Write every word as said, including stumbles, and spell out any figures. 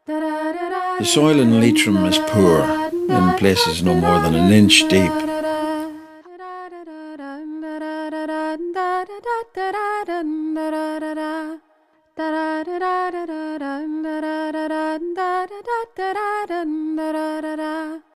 The soil in Leitrim is poor, in places no more than an inch deep.